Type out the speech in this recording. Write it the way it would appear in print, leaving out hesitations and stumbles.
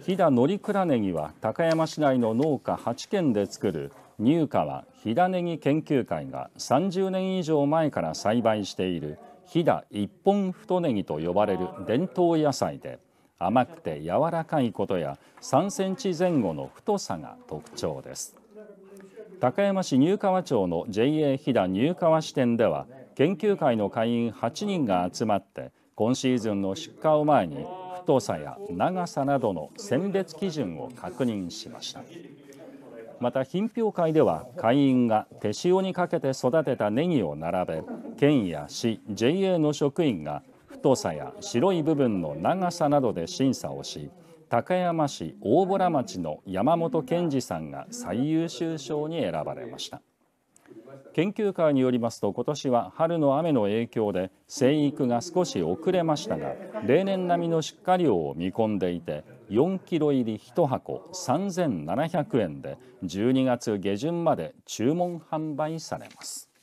飛騨のりくらねぎは高山市内の農家8軒で作る入川飛騨ねぎ研究会が30年以上前から栽培している飛騨一本太ねぎと呼ばれる伝統野菜で、甘くて柔らかいことや3センチ前後の太さが特徴です。高山市入川町の JA 飛騨入川支店では、研究会の会員8人が集まって今シーズンの出荷を前に太さや長さなどの選別基準を確認しました。また品評会では会員が手塩にかけて育てたネギを並べ、県や市 JA の職員が太さや白い部分の長さなどで審査をし、高山市大洞町の山本健二さんが最優秀賞に選ばれました。研究会によりますと、今年は春の雨の影響で生育が少し遅れましたが、例年並みの出荷量を見込んでいて、4キロ入り1箱3700円で12月下旬まで注文販売されます。